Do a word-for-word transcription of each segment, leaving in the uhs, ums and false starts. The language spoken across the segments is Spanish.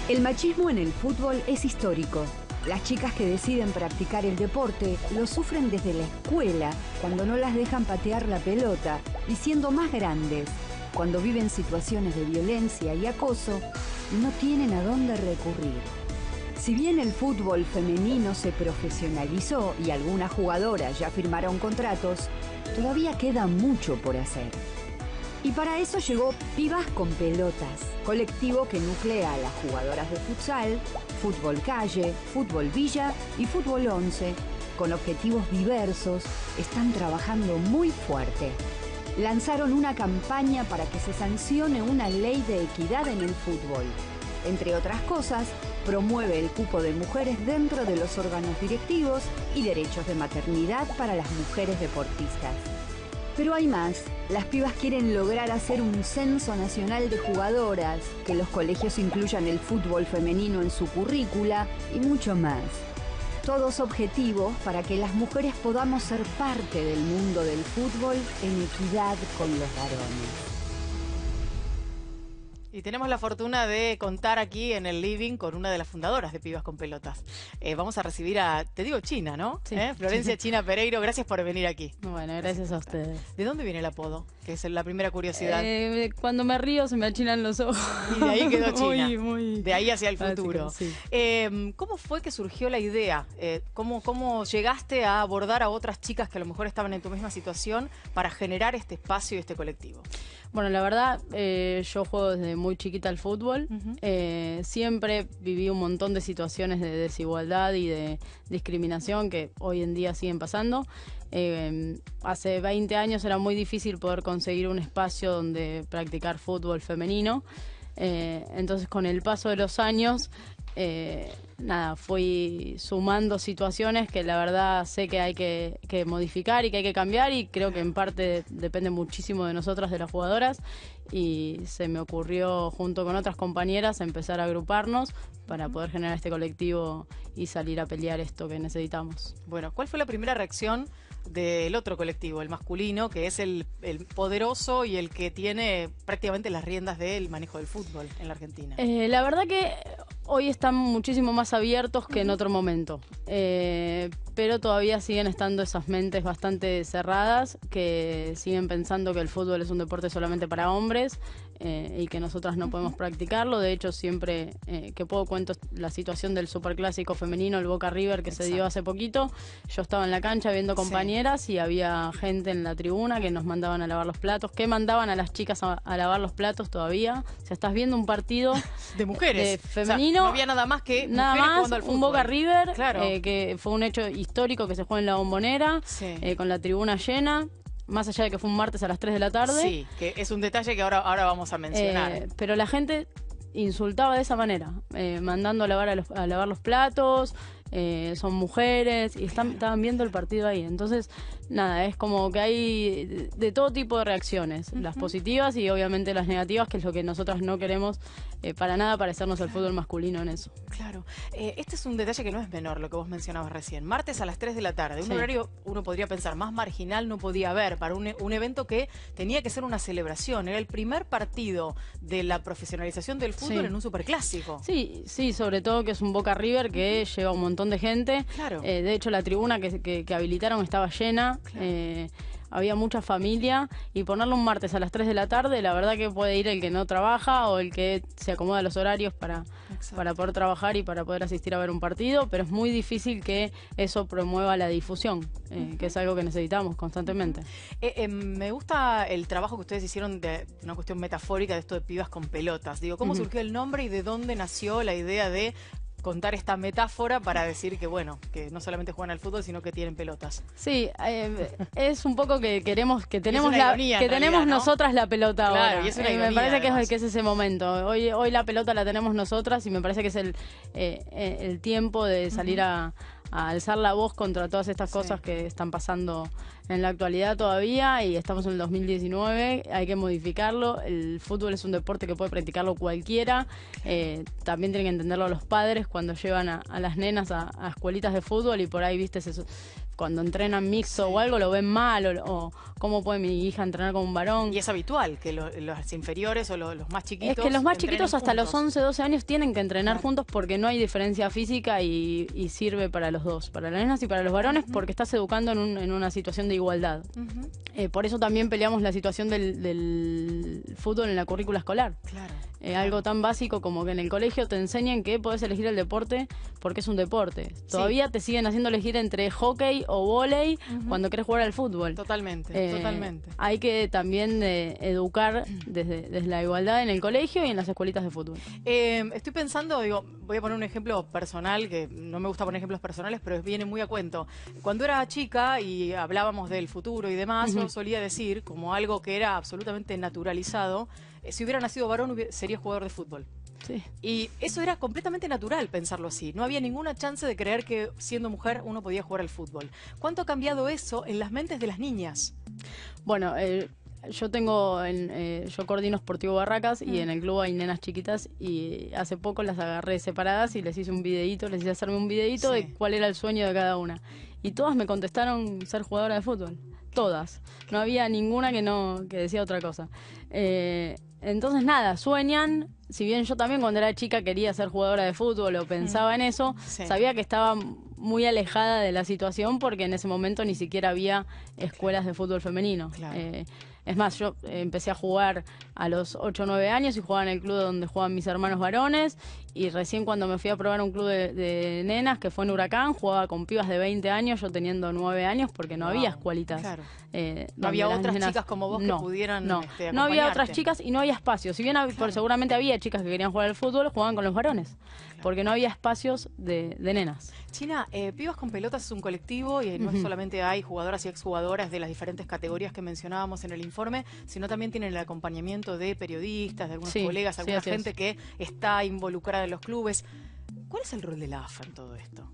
El machismo en el fútbol es histórico. Las chicas que deciden practicar el deporte lo sufren desde la escuela, cuando no las dejan patear la pelota, y siendo más grandes, cuando viven situaciones de violencia y acoso, no tienen a dónde recurrir. Si bien el fútbol femenino se profesionalizó y algunas jugadoras ya firmaron contratos, todavía queda mucho por hacer. Y para eso llegó Pibas con Pelotas, colectivo que nuclea a las jugadoras de futsal, fútbol calle, fútbol villa y fútbol once. Con objetivos diversos, están trabajando muy fuerte. Lanzaron una campaña para que se sancione una ley de equidad en el fútbol. Entre otras cosas, promueve el cupo de mujeres dentro de los órganos directivos y derechos de maternidad para las mujeres deportistas. Pero hay más. Las pibas quieren lograr hacer un censo nacional de jugadoras, que los colegios incluyan el fútbol femenino en su currícula y mucho más. Todos objetivos para que las mujeres podamos ser parte del mundo del fútbol en equidad con los varones. Y tenemos la fortuna de contar aquí en el living con una de las fundadoras de Pibas con Pelotas. Eh, vamos a recibir a, te digo China, ¿no? Sí. ¿Eh? Florencia China Pereiro, gracias por venir aquí. Bueno, gracias a ustedes. ¿De dónde viene el apodo? Que es la primera curiosidad. Eh, cuando me río se me achinan los ojos. Y de ahí quedó China. Muy, muy... De ahí hacia el futuro. Sí. Eh, ¿Cómo fue que surgió la idea? Eh, ¿cómo, ¿Cómo llegaste a abordar a otras chicas que a lo mejor estaban en tu misma situación para generar este espacio y este colectivo? Bueno, la verdad, eh, yo juego desde muy chiquita al fútbol. Uh-huh. eh, siempre viví un montón de situaciones de desigualdad y de discriminación que hoy en día siguen pasando. Eh, hace veinte años era muy difícil poder conseguir un espacio donde practicar fútbol femenino. Eh, entonces, con el paso de los años, eh, nada, fui sumando situaciones que la verdad sé que hay que, que modificar y que hay que cambiar, y creo que en parte depende muchísimo de nosotras, de las jugadoras, y se me ocurrió junto con otras compañeras empezar a agruparnos para poder generar este colectivo y salir a pelear esto que necesitamos. Bueno, ¿cuál fue la primera reacción del otro colectivo, el masculino, que es el, el poderoso y el que tiene prácticamente las riendas del manejo del fútbol en la Argentina? Eh, la verdad que hoy están muchísimo más abiertos que en otro momento, eh, pero todavía siguen estando esas mentes bastante cerradas que siguen pensando que el fútbol es un deporte solamente para hombres eh, y que nosotras no podemos practicarlo. De hecho, siempre eh, que puedo cuento la situación del superclásico femenino, el Boca River, que Exacto. se dio hace poquito. Yo estaba en la cancha viendo compañeras sí. y había gente en la tribuna que nos mandaban a lavar los platos, que mandaban a las chicas a, a lavar los platos todavía. O sea, estás viendo un partido de mujeres, de femenino. O sea, no había nada más que nada mujeres más, jugando al fútbol. Un Boca River, claro. eh, que fue un hecho histórico que se juega en la Bombonera, sí. eh, con la tribuna llena, más allá de que fue un martes a las tres de la tarde. Sí, que es un detalle que ahora, ahora vamos a mencionar. Eh, pero la gente insultaba de esa manera, eh, mandando a lavar, a, los, a lavar los platos. Eh, son mujeres y están, estaban viendo el partido ahí. Entonces, nada, es como que hay de, de todo tipo de reacciones, uh-huh. las positivas y obviamente las negativas, que es lo que nosotras no queremos eh, para nada parecernos al fútbol masculino en eso. Claro. Eh, este es un detalle que no es menor, lo que vos mencionabas recién. Martes a las tres de la tarde, un sí. horario, uno podría pensar, más marginal no podía haber para un, un evento que tenía que ser una celebración. Era el primer partido de la profesionalización del fútbol sí. en un superclásico. Sí, sí, sobre todo que es un Boca River que uh-huh. lleva un montón de gente. Claro. Eh, de hecho, la tribuna que, que, que habilitaron estaba llena. Claro. Eh, había mucha familia, y ponerlo un martes a las tres de la tarde, la verdad que puede ir el que no trabaja o el que se acomoda a los horarios para, para poder trabajar y para poder asistir a ver un partido, pero es muy difícil que eso promueva la difusión, eh, uh-huh. que es algo que necesitamos constantemente. Eh, eh, me gusta el trabajo que ustedes hicieron de, de una cuestión metafórica de esto de Pibas con Pelotas. Digo, ¿cómo uh-huh. surgió el nombre y de dónde nació la idea de contar esta metáfora para decir que, bueno, que no solamente juegan al fútbol, sino que tienen pelotas? Sí, eh, es un poco que queremos, que tenemos, la, ironía, que tenemos realidad, ¿no? nosotras la pelota claro, ahora. Y es una eh, ironía, me parece que además. es, que es ese momento. Hoy, hoy la pelota la tenemos nosotras y me parece que es el, eh, el tiempo de salir uh-huh. a, a alzar la voz contra todas estas sí. cosas que están pasando en la actualidad todavía, y estamos en el dos mil diecinueve, hay que modificarlo. El fútbol es un deporte que puede practicarlo cualquiera, eh, también tienen que entenderlo los padres cuando llevan a, a las nenas a, a escuelitas de fútbol y por ahí, viste, se, cuando entrenan mixto sí. o algo lo ven mal, o, o cómo puede mi hija entrenar con un varón. Y es habitual que lo, los inferiores o lo, los más chiquitos... Es que los más chiquitos hasta juntos. los once, doce años tienen que entrenar claro. juntos porque no hay diferencia física y, y sirve para los dos, para las nenas y para los varones, uh-huh. porque estás educando en, un, en una situación de igualdad. Uh-huh. eh, por eso también peleamos la situación del, del fútbol en la currícula escolar. Claro. Eh, claro. Algo tan básico como que en el colegio te enseñen que podés elegir el deporte porque es un deporte. Todavía sí. te siguen haciendo elegir entre hockey o vóley uh-huh. cuando querés jugar al fútbol. Totalmente, eh, totalmente. Hay que también eh, educar desde, desde la igualdad en el colegio y en las escuelitas de fútbol. Eh, estoy pensando, digo, voy a poner un ejemplo personal, que no me gusta poner ejemplos personales, pero viene muy a cuento. Cuando era chica y hablábamos del futuro y demás, uh-huh. yo solía decir, como algo que era absolutamente naturalizado, eh, si hubiera nacido varón hubiera, sería jugador de fútbol. Sí. Y eso era completamente natural pensarlo así. No había ninguna chance de creer que siendo mujer uno podía jugar al fútbol. ¿Cuánto ha cambiado eso en las mentes de las niñas? Bueno, eh, yo tengo, en, eh, yo coordino Sportivo Barracas mm. y en el club hay nenas chiquitas y hace poco las agarré separadas y les hice un videíto, les hice hacerme un videíto sí. de cuál era el sueño de cada una. Y todas me contestaron ser jugadora de fútbol. Todas. No había ninguna que no que decía otra cosa. Eh, entonces nada, sueñan. Si bien yo también cuando era chica quería ser jugadora de fútbol o pensaba mm. en eso, sí. sabía que estaba muy alejada de la situación porque en ese momento ni siquiera había escuelas de fútbol femenino. Claro. Eh, es más, yo eh, empecé a jugar a los ocho o nueve años y jugaba en el club donde jugaban mis hermanos varones, y recién cuando me fui a probar un club de, de nenas, que fue en Huracán, jugaba con pibas de veinte años, yo teniendo nueve años, porque no wow. había escuelitas. Claro. Eh, no había otras nenas... chicas como vos no, que pudieran no. este, no había otras chicas y no había espacios. Si bien claro. por, seguramente había chicas que querían jugar al fútbol, jugaban con los varones, claro. porque no había espacios de, de nenas. China, eh, Pibas con Pelotas es un colectivo y no uh-huh. solamente hay jugadoras y exjugadoras de las diferentes categorías que mencionábamos en el informe, sino también tienen el acompañamiento de periodistas, de algunos sí, colegas, alguna sí, gente es. que está involucrada en los clubes. ¿Cuál es el rol de la A F A en todo esto?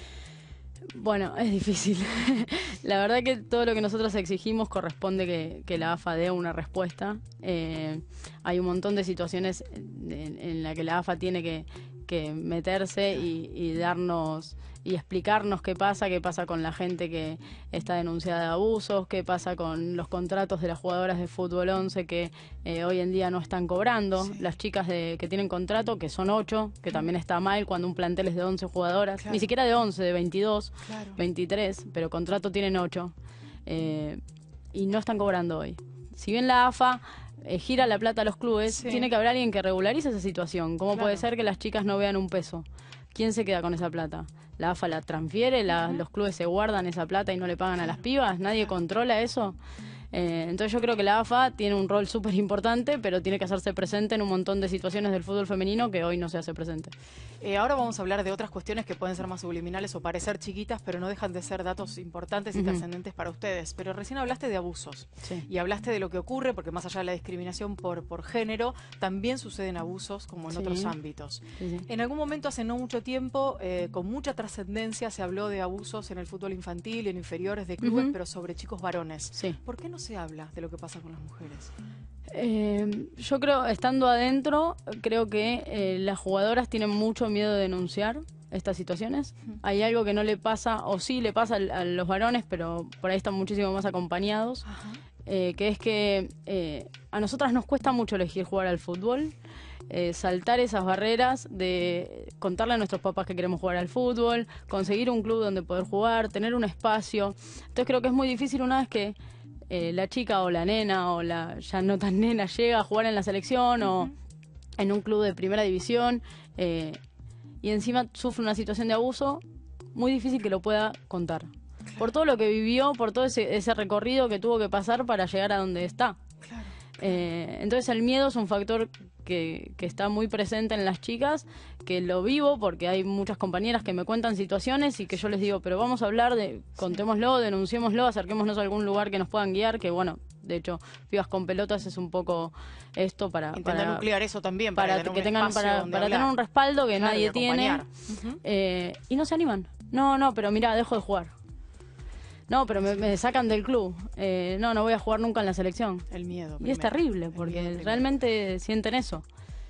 Bueno, es difícil. La verdad que todo lo que nosotros exigimos corresponde que, que la A F A dé una respuesta. Eh, hay un montón de situaciones en, en las que la A F A tiene que, que meterse y, y darnos y explicarnos qué pasa, qué pasa con la gente que está denunciada de abusos, qué pasa con los contratos de las jugadoras de fútbol once que eh, hoy en día no están cobrando, sí. las chicas de, que tienen contrato, que son ocho, que también está mal cuando un plantel es de once jugadoras, claro. ni siquiera de once, de veintidós, claro. veintitrés, pero contrato tienen ocho, eh, y no están cobrando hoy. Si bien la A F A eh, gira la plata a los clubes, sí. tiene que haber alguien que regularice esa situación. ¿Cómo claro. puede ser que las chicas no vean un peso? ¿Quién se queda con esa plata? ¿La A F A la transfiere? La, uh-huh. ¿Los clubes se guardan esa plata y no le pagan claro. a las pibas? ¿Nadie claro. controla eso? Eh, entonces yo creo que la A F A tiene un rol súper importante, pero tiene que hacerse presente en un montón de situaciones del fútbol femenino que hoy no se hace presente. Eh, ahora vamos a hablar de otras cuestiones que pueden ser más subliminales o parecer chiquitas, pero no dejan de ser datos importantes y uh-huh. trascendentes para ustedes. Pero recién hablaste de abusos sí. y hablaste de lo que ocurre, porque más allá de la discriminación por, por género, también suceden abusos como en sí. otros ámbitos. Sí, sí. En algún momento, hace no mucho tiempo, eh, con mucha trascendencia, se habló de abusos en el fútbol infantil, en inferiores de clubes, uh-huh. pero sobre chicos varones. Sí. ¿Por qué no se habla de lo que pasa con las mujeres? Eh, yo creo, estando adentro, creo que eh, las jugadoras tienen mucho miedo de denunciar estas situaciones. Uh-huh. Hay algo que no le pasa, o sí le pasa a, a los varones, pero por ahí están muchísimo más acompañados, uh-huh. eh, que es que eh, a nosotras nos cuesta mucho elegir jugar al fútbol, eh, saltar esas barreras de contarle a nuestros papás que queremos jugar al fútbol, conseguir un club donde poder jugar, tener un espacio. Entonces creo que es muy difícil una vez que Eh, la chica o la nena o la ya no tan nena llega a jugar en la selección uh-huh. o en un club de primera división eh, y encima sufre una situación de abuso, muy difícil que lo pueda contar. Claro. Por todo lo que vivió, por todo ese, ese recorrido que tuvo que pasar para llegar a donde está. Claro. Eh, entonces el miedo es un factor que, que está muy presente en las chicas, que lo vivo porque hay muchas compañeras que me cuentan situaciones y que yo les digo, pero vamos a hablar, de contémoslo, denunciémoslo, acerquémonos a algún lugar que nos puedan guiar, que bueno, de hecho, Pibas con Pelotas es un poco esto para... Intentar para nuclear eso también, para, para tener que un tengan para, para tener un respaldo que claro, nadie tiene. Uh-huh. eh, y no se animan. No, no, pero mira, dejo de jugar. No, pero me, me sacan del club. Eh, no, no voy a jugar nunca en la selección. El miedo. Y es terrible, porque realmente sienten eso.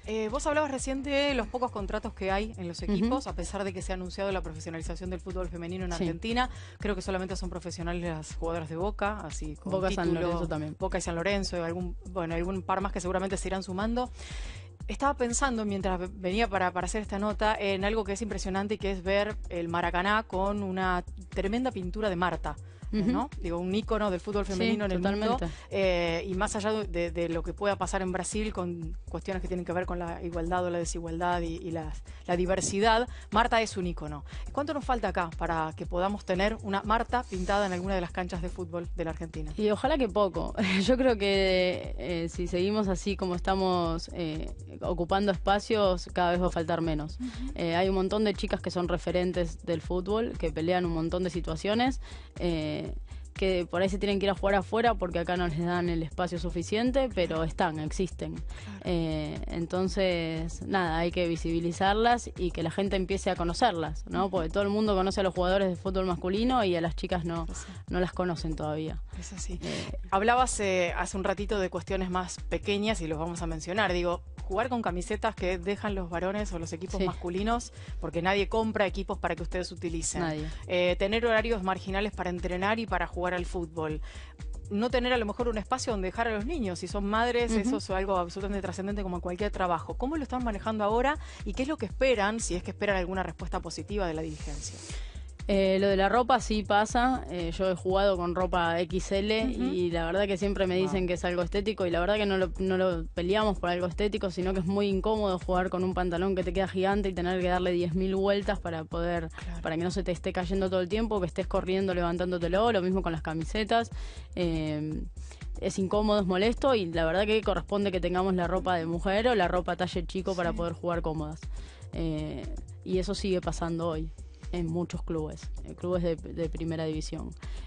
Eh, vos hablabas recién de los pocos contratos que hay en los equipos, Uh-huh. a pesar de que se ha anunciado la profesionalización del fútbol femenino en Sí. Argentina. Creo que solamente son profesionales las jugadoras de Boca, así con Boca, título, San Lorenzo también. Boca y San Lorenzo, y algún, bueno, algún par más que seguramente se irán sumando. Estaba pensando, mientras venía para, para hacer esta nota, en algo que es impresionante y que es ver el Maracaná con una tremenda pintura de Marta. Uh-huh. ¿No? Digo, un ícono del fútbol femenino Sí, en el mundo. totalmente. Eh, y más allá de, de lo que pueda pasar en Brasil con cuestiones que tienen que ver con la igualdad o la desigualdad y, y la, la diversidad, Marta es un ícono. ¿Cuánto nos falta acá para que podamos tener una Marta pintada en alguna de las canchas de fútbol de la Argentina? Y ojalá que poco. Yo creo que eh, si seguimos así como estamos eh, ocupando espacios, cada vez va a faltar menos. Uh-huh. eh, hay un montón de chicas que son referentes del fútbol, que pelean un montón de situaciones, eh, que por ahí se tienen que ir a jugar afuera porque acá no les dan el espacio suficiente, pero están, existen. Claro. Eh, entonces, nada, hay que visibilizarlas y que la gente empiece a conocerlas, ¿no? Porque todo el mundo conoce a los jugadores de fútbol masculino y a las chicas no, no las conocen todavía. Es así. Eh, Hablabas eh, hace un ratito de cuestiones más pequeñas y los vamos a mencionar. Digo, jugar con camisetas que dejan los varones o los equipos sí. masculinos, porque nadie compra equipos para que ustedes utilicen. Nadie. Eh, tener horarios marginales para entrenar y para jugar al fútbol. No tener a lo mejor un espacio donde dejar a los niños. Si son madres, uh-huh. eso es algo absolutamente trascendente como en cualquier trabajo. ¿Cómo lo están manejando ahora y qué es lo que esperan, si es que esperan alguna respuesta positiva de la dirigencia? Eh, lo de la ropa sí pasa, eh, yo he jugado con ropa equis ele uh-huh. y la verdad que siempre me dicen wow. que es algo estético y la verdad que no lo, no lo peleamos por algo estético, sino que es muy incómodo jugar con un pantalón que te queda gigante y tener que darle diez mil vueltas para poder, claro. para que no se te esté cayendo todo el tiempo, que estés corriendo levantándotelo, lo mismo con las camisetas. Eh, es incómodo, es molesto y la verdad que corresponde que tengamos la ropa de mujer o la ropa talle chico sí. para poder jugar cómodas. Eh, y eso sigue pasando hoy en muchos clubes, eh, clubes de, de primera división.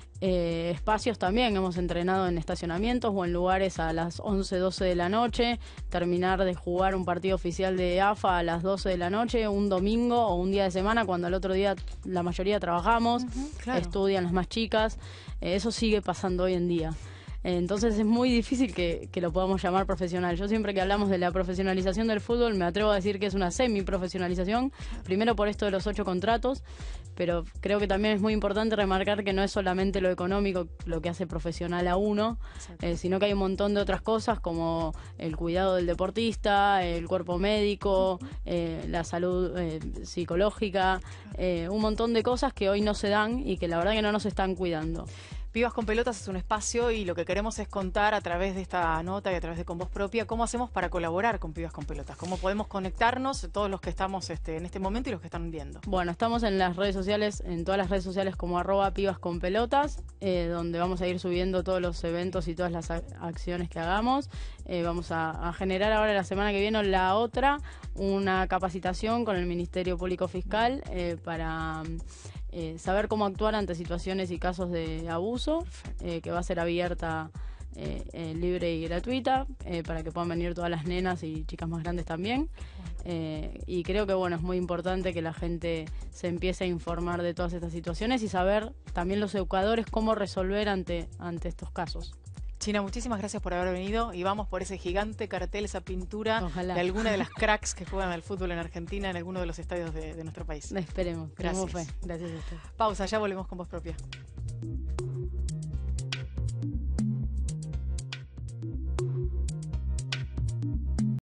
Eh, espacios también, hemos entrenado en estacionamientos o en lugares a las once, doce de la noche, terminar de jugar un partido oficial de A F A a las doce de la noche, un domingo o un día de semana, cuando al otro día la mayoría trabajamos, uh-huh, claro. estudian las más chicas, eh, eso sigue pasando hoy en día. Entonces es muy difícil que, que lo podamos llamar profesional. Yo siempre que hablamos de la profesionalización del fútbol me atrevo a decir que es una semi-profesionalización, primero por esto de los ocho contratos, pero creo que también es muy importante remarcar que no es solamente lo económico lo que hace profesional a uno, eh, sino que hay un montón de otras cosas como el cuidado del deportista, el cuerpo médico, eh, la salud eh, psicológica, eh, un montón de cosas que hoy no se dan y que la verdad que no nos están cuidando. Pibas con Pelotas es un espacio y lo que queremos es contar a través de esta nota y a través de Con Voz Propia cómo hacemos para colaborar con Pibas con Pelotas, cómo podemos conectarnos todos los que estamos este, en este momento y los que están viendo. Bueno, estamos en las redes sociales, en todas las redes sociales como arroba Pibas con Pelotas, eh, donde vamos a ir subiendo todos los eventos y todas las acciones que hagamos. Eh, vamos a, a generar ahora la semana que viene la otra, una capacitación con el Ministerio Público Fiscal eh, para... Eh, saber cómo actuar ante situaciones y casos de abuso, eh, que va a ser abierta, eh, eh, libre y gratuita, eh, para que puedan venir todas las nenas y chicas más grandes también. Eh, y creo que bueno, es muy importante que la gente se empiece a informar de todas estas situaciones y saber también los educadores cómo resolver ante, ante estos casos. China, muchísimas gracias por haber venido y vamos por ese gigante cartel, esa pintura Ojalá. de alguna de las cracks que juegan al fútbol en Argentina en alguno de los estadios de, de nuestro país. Esperemos. Gracias. Gracias a usted. Pausa, ya volvemos con Voz Propia.